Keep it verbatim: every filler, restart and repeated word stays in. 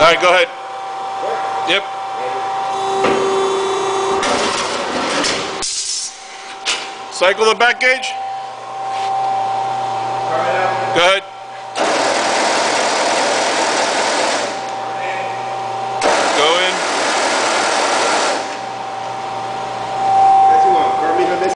right, go ahead. Yep. Cycle the back gauge. Turn it up.